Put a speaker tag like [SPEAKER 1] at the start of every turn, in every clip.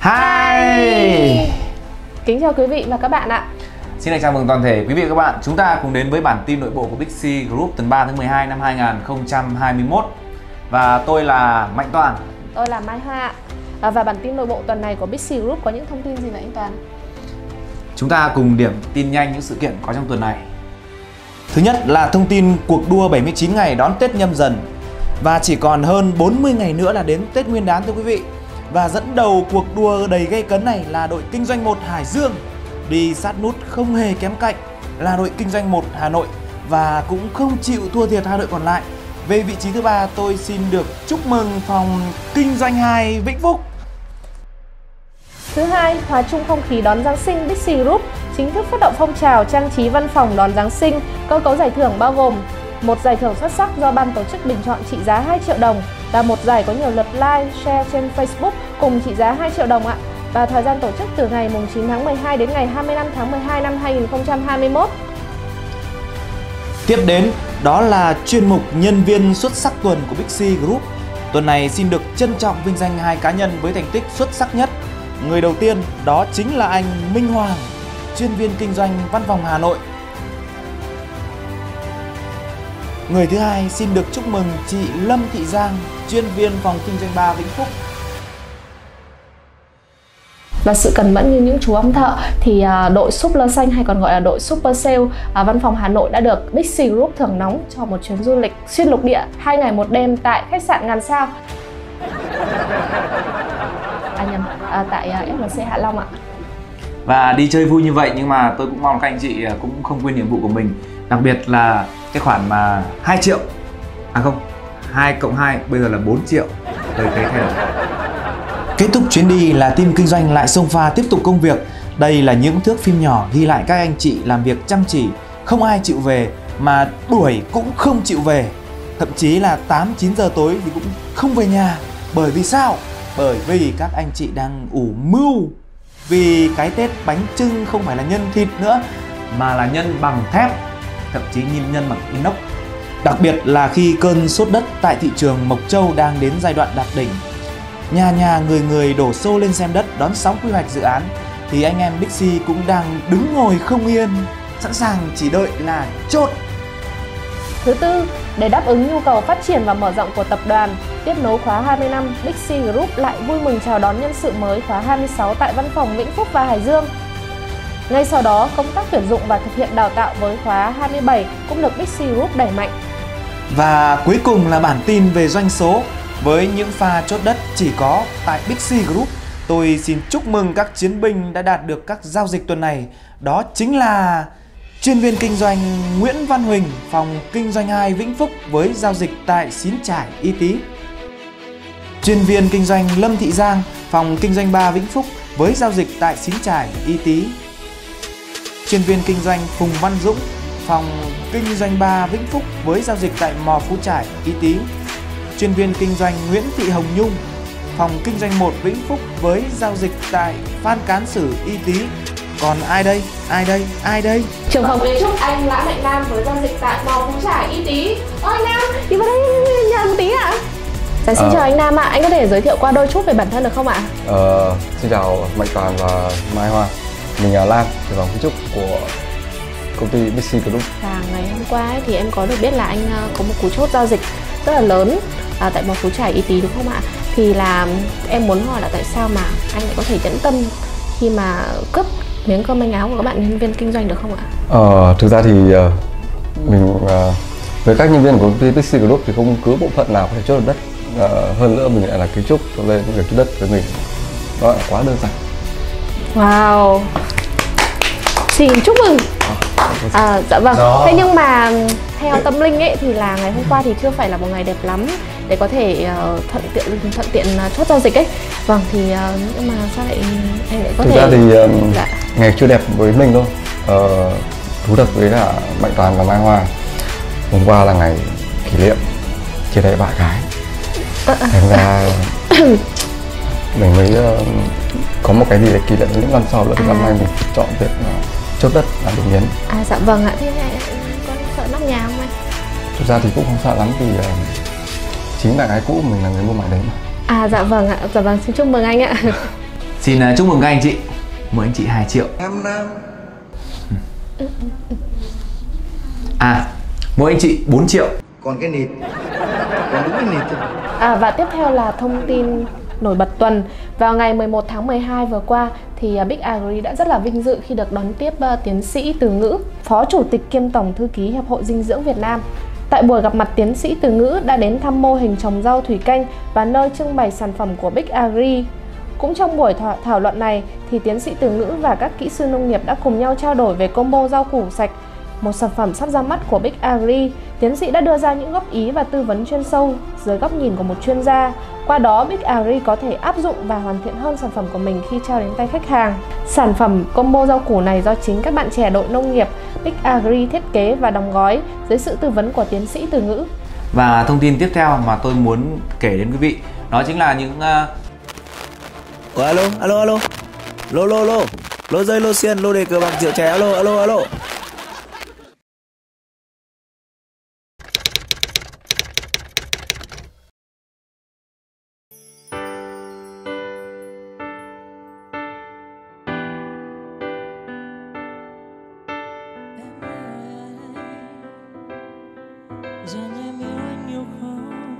[SPEAKER 1] Hi.
[SPEAKER 2] Kính chào quý vị và các bạn ạ.
[SPEAKER 1] Xin được chào mừng toàn thể quý vị và các bạn. Chúng ta cùng đến với bản tin nội bộ của Big C Group tuần 3 tháng 12 năm 2021. Và tôi là Mạnh Toàn.
[SPEAKER 2] Tôi là Mai Hoa. Và bản tin nội bộ tuần này của Big C Group có những thông tin gì vậy anh Toàn?
[SPEAKER 1] Chúng ta cùng điểm tin nhanh những sự kiện có trong tuần này. Thứ nhất là thông tin cuộc đua 79 ngày đón Tết Nhâm Dần. Và chỉ còn hơn 40 ngày nữa là đến Tết Nguyên đán thưa quý vị. Và dẫn đầu cuộc đua đầy gay cấn này là đội kinh doanh 1 Hải Dương. Đi sát nút không hề kém cạnh là đội kinh doanh 1 Hà Nội. Và cũng không chịu thua thiệt hai đội còn lại. Về vị trí thứ 3 tôi xin được chúc mừng phòng kinh doanh 2 Vĩnh Phúc.
[SPEAKER 2] Thứ hai, hòa chung không khí đón Giáng sinh. Big C Group chính thức phát động phong trào trang trí văn phòng đón Giáng sinh. Cơ cấu giải thưởng bao gồm một giải thưởng xuất sắc do ban tổ chức bình chọn trị giá 2 triệu đồng và một giải có nhiều lượt like, share trên Facebook cùng trị giá 2 triệu đồng ạ. Và thời gian tổ chức từ ngày 9 tháng 12 đến ngày 25 tháng 12 năm 2021.
[SPEAKER 1] Tiếp đến đó là chuyên mục nhân viên xuất sắc tuần của Big C Group. Tuần này xin được trân trọng vinh danh 2 cá nhân với thành tích xuất sắc nhất. Người đầu tiên đó chính là anh Minh Hoàng, chuyên viên kinh doanh văn phòng Hà Nội. Người thứ hai xin được chúc mừng chị Lâm Thị Giang, chuyên viên phòng kinh doanh 3 Vĩnh Phúc.
[SPEAKER 2] Và sự cẩn mẫn như những chú ong thợ thì đội Super Xanh hay còn gọi là đội Super Sale văn phòng Hà Nội đã được Big C Group thưởng nóng cho một chuyến du lịch xuyên lục địa 2 ngày 1 đêm tại khách sạn Ngàn Sao. Tại FLC Hạ Long ạ.
[SPEAKER 1] Và đi chơi vui như vậy nhưng mà tôi cũng mong các anh chị cũng không quên nhiệm vụ của mình. Đặc biệt là cái khoản mà 2 triệu. À không, 2 cộng 2 bây giờ là 4 triệu. Tôi thấy thay đổi. Kết thúc chuyến đi là team kinh doanh lại xông pha tiếp tục công việc. Đây là những thước phim nhỏ ghi lại các anh chị làm việc chăm chỉ, không ai chịu về mà đuổi cũng không chịu về. Thậm chí là 8-9 giờ tối thì cũng không về nhà. Bởi vì sao? Bởi vì các anh chị đang ủ mưu. Vì cái Tết bánh chưng không phải là nhân thịt nữa mà là nhân bằng thép, thậm chí nhân bằng inox. Đặc biệt là khi cơn sốt đất tại thị trường Mộc Châu đang đến giai đoạn đạt đỉnh, nhà người đổ xô lên xem đất đón sóng quy hoạch dự án, thì anh em Big C cũng đang đứng ngồi không yên, sẵn sàng chỉ đợi là chốt.
[SPEAKER 2] Thứ tư, để đáp ứng nhu cầu phát triển và mở rộng của tập đoàn, tiếp nối khóa 20 năm, Big C Group lại vui mừng chào đón nhân sự mới khóa 26 tại văn phòng Vĩnh Phúc và Hải Dương. Ngay sau đó, công tác tuyển dụng và thực hiện đào tạo với khóa 27 cũng được Big C Group đẩy mạnh.
[SPEAKER 1] Và cuối cùng là bản tin về doanh số. Với những pha chốt đất chỉ có tại Big C Group, tôi xin chúc mừng các chiến binh đã đạt được các giao dịch tuần này. Đó chính là chuyên viên kinh doanh Nguyễn Văn Huỳnh, phòng kinh doanh 2 Vĩnh Phúc với giao dịch tại Xín Trải, Y Tý. Chuyên viên kinh doanh Lâm Thị Giang, phòng kinh doanh 3 Vĩnh Phúc với giao dịch tại Xín Trải, Y Tý. Chuyên viên kinh doanh Phùng Văn Dũng, phòng kinh doanh 3 Vĩnh Phúc với giao dịch tại Mò Phú Trải, Y Tý. Chuyên viên kinh doanh Nguyễn Thị Hồng Nhung, phòng kinh doanh 1 Vĩnh Phúc với giao dịch tại Phan Cán Sử, Y Tý. Còn ai đây? Ai đây?
[SPEAKER 2] Trưởng phòng kiến trúc anh Lã Mạnh Nam với giao dịch tại Mò Phú Trải, Y Tý. Anh Nam, đi vào đây nhà một tí ạ. Xin chào anh Nam ạ, anh có thể giới thiệu qua đôi chút về bản thân được không ạ?
[SPEAKER 3] Xin chào Mạnh Toàn và Mai Hoa. Mình là Lan, trưởng phòng kiến trúc của công ty Big C Group.
[SPEAKER 2] Và ngày hôm qua thì em có được biết là anh có một cú chốt giao dịch rất là lớn tại Mò Phú Trải, Y Tý đúng không ạ? Thì là em muốn hỏi là tại sao mà anh lại có thể nhẫn tâm khi mà cướp miếng cơm manh áo của các bạn nhân viên kinh doanh được không ạ?
[SPEAKER 3] Thực ra thì mình với các nhân viên của công ty Big C Group thì không cứ bộ phận nào có thể chốt được đất. Hơn nữa mình lại là kiến trúc cho nên việc chốt đất với mình nó là quá đơn giản.
[SPEAKER 2] Wow, xin chúc mừng. Dạ vâng. Thế nhưng mà theo tâm linh ấy thì là ngày hôm qua thì chưa phải là một ngày đẹp lắm để có thể thuận tiện chốt giao dịch ấy. Vâng, thì nhưng mà sao lại anh lại có
[SPEAKER 3] thực
[SPEAKER 2] thể
[SPEAKER 3] ra thì ngày chưa đẹp với mình thôi. Thú thật với cả Mạnh Toàn và Mai Hoa, hôm qua là ngày kỷ niệm chia tay bạn gái. Thành ra mình mới có một cái gì để kỷ niệm những năm sau nữa. Năm nay mình chọn việc chốt đất là đúng nhấn.
[SPEAKER 2] Dạ vâng ạ. Thế con sợ nóc nhà không anh?
[SPEAKER 3] Thực ra thì cũng không sợ lắm vì chính bạn gái cũ của mình là người mua mảnh đấy mà.
[SPEAKER 2] Dạ vâng ạ. Dạ vâng, xin chúc mừng anh ạ.
[SPEAKER 1] Xin chúc mừng các anh chị. Mỗi anh chị 2 triệu. Mỗi anh chị 4 triệu.
[SPEAKER 4] Còn cái nịt. Còn đúng cái nịt thôi.
[SPEAKER 2] Và tiếp theo là thông tin nổi bật tuần. Vào ngày 11 tháng 12 vừa qua thì Big Agri đã rất là vinh dự khi được đón tiếp tiến sĩ Từ Ngữ, Phó Chủ tịch kiêm Tổng Thư ký Hiệp hội Dinh dưỡng Việt Nam. Tại buổi gặp mặt, tiến sĩ Từ Ngữ đã đến thăm mô hình trồng rau thủy canh và nơi trưng bày sản phẩm của Big Agri. Cũng trong buổi thảo luận này thì tiến sĩ Từ Ngữ và các kỹ sư nông nghiệp đã cùng nhau trao đổi về combo rau củ sạch, một sản phẩm sắp ra mắt của Big Agri. Tiến sĩ đã đưa ra những góp ý và tư vấn chuyên sâu dưới góc nhìn của một chuyên gia. Qua đó, Big Agri có thể áp dụng và hoàn thiện hơn sản phẩm của mình khi trao đến tay khách hàng. Sản phẩm combo rau củ này do chính các bạn trẻ đội nông nghiệp Big Agri thiết kế và đóng gói dưới sự tư vấn của tiến sĩ Từ Ngữ.
[SPEAKER 1] Và thông tin tiếp theo mà tôi muốn kể đến quý vị đó chính là những
[SPEAKER 5] alo lô dây lô xiên lô đề cờ bạc rượu chè, alo.
[SPEAKER 6] Dành em yêu anh yêu không?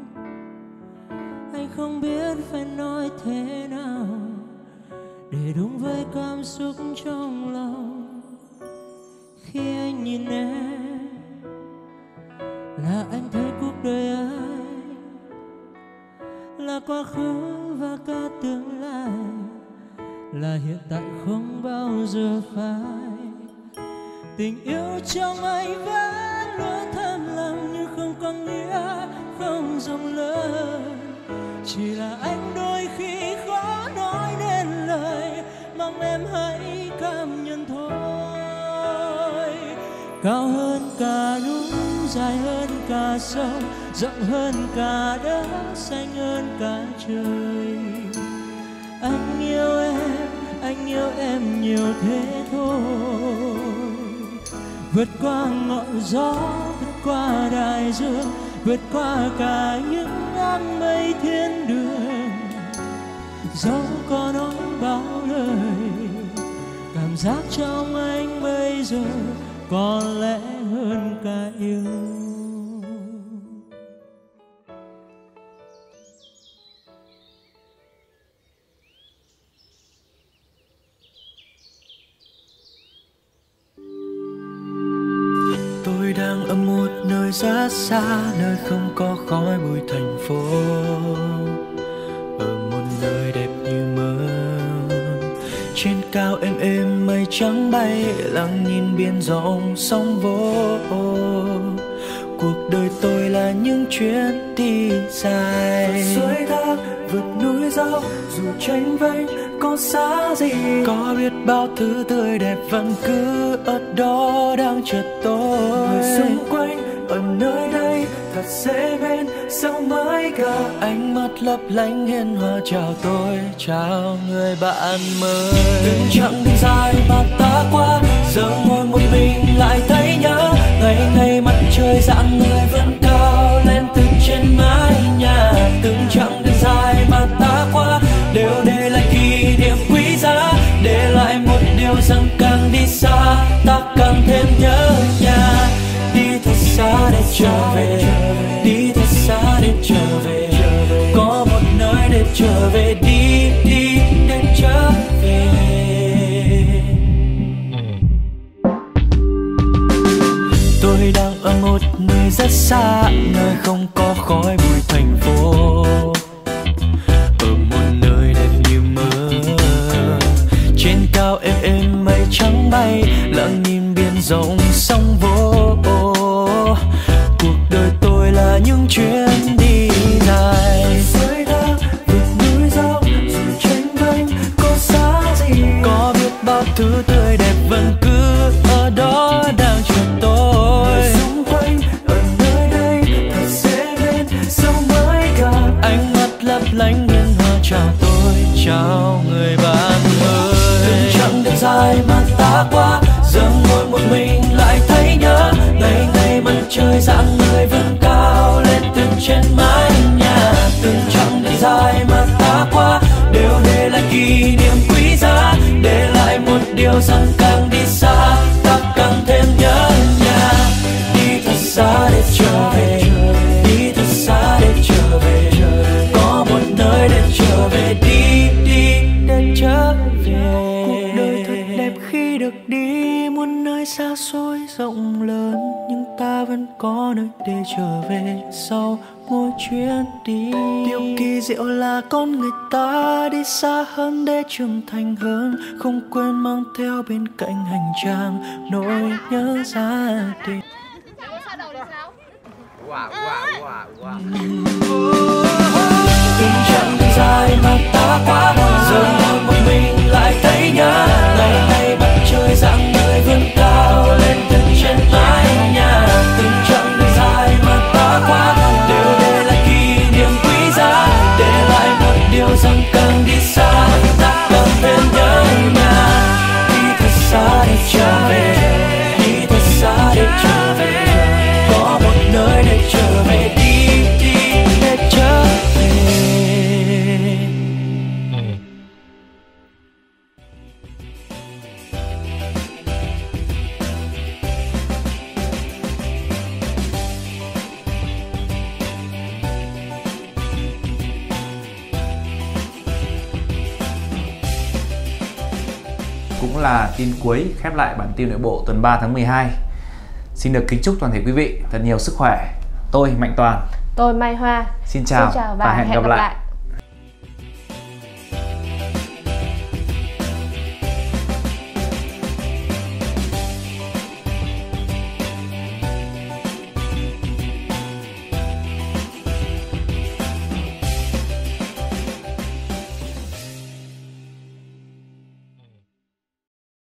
[SPEAKER 6] Anh không biết phải nói thế nào để đúng với cảm xúc trong lòng. Khi anh nhìn em là anh thấy cuộc đời anh là quá khứ và cả tương lai, là hiện tại không bao giờ phai. Tình yêu trong anh vẫn luôn thầm lặng nhưng không có nghĩa không rộng lớn. Chỉ là anh đôi khi khó nói nên lời, mong em hãy cảm nhận thôi. Cao hơn cả núi, dài hơn cả sông, rộng hơn cả đất, xanh hơn cả trời. Anh yêu em nhiều thế thôi. Vượt qua ngọn gió, vượt qua đại dương, vượt qua cả những áng mây thiên đường. Dẫu có nói bao lời, cảm giác trong anh bây giờ có lẽ hơn cả yêu.
[SPEAKER 7] Tôi đang ở một nơi rất xa, nơi không có khói bụi thành phố, ở một nơi đẹp như mơ. Trên cao êm mây trắng bay, lặng nhìn biển rộng sóng vỗ. Cuộc đời tôi là những chuyến đi dài, suối thác vượt núi dốc, dù tranh vênh có xa gì, có biết bao thứ tươi đẹp vẫn cứ ở đó đang chờ tôi. Người xung quanh ở nơi đây thật dễ bên, sao mới gặp ánh mắt lấp lánh hiền hòa chào tôi, chào người bạn mới. Từng chặng đường dài mà ta qua, giờ ngồi một mình lại thấy nhớ. Ngày ngày mặt trời dạng người vẫn cao lên từ trên mái nhà. Từng chặng đường dài mà ta qua đều để lại kỷ niệm quý giá, để lại một điều rằng càng đi xa ta càng thêm nhớ nhà. Đi thật xa để trở về, đi thật xa để trở về, có một nơi để trở về, đi để trở về. Tôi đang ở một nơi rất xa, nơi không có khói bụi thành phố, ở một nơi đẹp như mơ. Trên cao êm mây trắng bay, lặng nhìn biển rộng sóng vỗ. Cuộc đời tôi là những chuyến đi dài, suối thác vượt núi dốc, dù tranh vênh có xa gì, có biết bao thứ tươi đẹp vẫn cứ ở đó đang chờ tôi. Người xung quanh ở nơi đây thật dễ bên, sao mới gặp ánh mắt lấp lánh hiền hòa chào tôi, chào người bạn mới. Từng chặng đường dài mà ta qua, giờ ngồi một mình lại thấy nhớ. Ngày ngày mặt trời dạng người vẫn cao lên từ trên mái nhà. Từng chặng đường dài mà ta qua đều để lại kỷ niệm điều rằng càng đi xa ta càng thêm nhớ nhà. Đi thật xa để trở về, đi thật xa để trở về, có một nơi để trở về. Đi đi để trở về. Cuộc đời thật đẹp khi được đi muôn nơi xa xôi rộng lớn, nhưng ta vẫn có nơi để trở về sau mỗi chuyến đi. Điều kỳ diệu là con người ta đi xa hơn để trưởng thành hơn, không quên mang theo bên cạnh hành trang nỗi nhớ gia đình. Từng chặng đường dài mà ta qua, giờ ngồi một mình lại thấy nhớ. Ngày nay mặt trời rạng ngời vươn cao lên từ trên mái nhà. Từng chặng đường dài mà ta qua đều để lại kỷ niệm quý giá, để lại một điều rằng càng đi xa ta càng thêm nhớ nhà. Đi thật xa để trở về, đi thật xa để trở về, có một nơi để trở về. Đi đi để trở về.
[SPEAKER 1] Cũng là tin cuối khép lại bản tin nội bộ tuần 3 tháng 12. Xin được kính chúc toàn thể quý vị thật nhiều sức khỏe. Tôi Mạnh Toàn.
[SPEAKER 2] Tôi Mai Hoa.
[SPEAKER 1] Xin chào và hẹn gặp lại.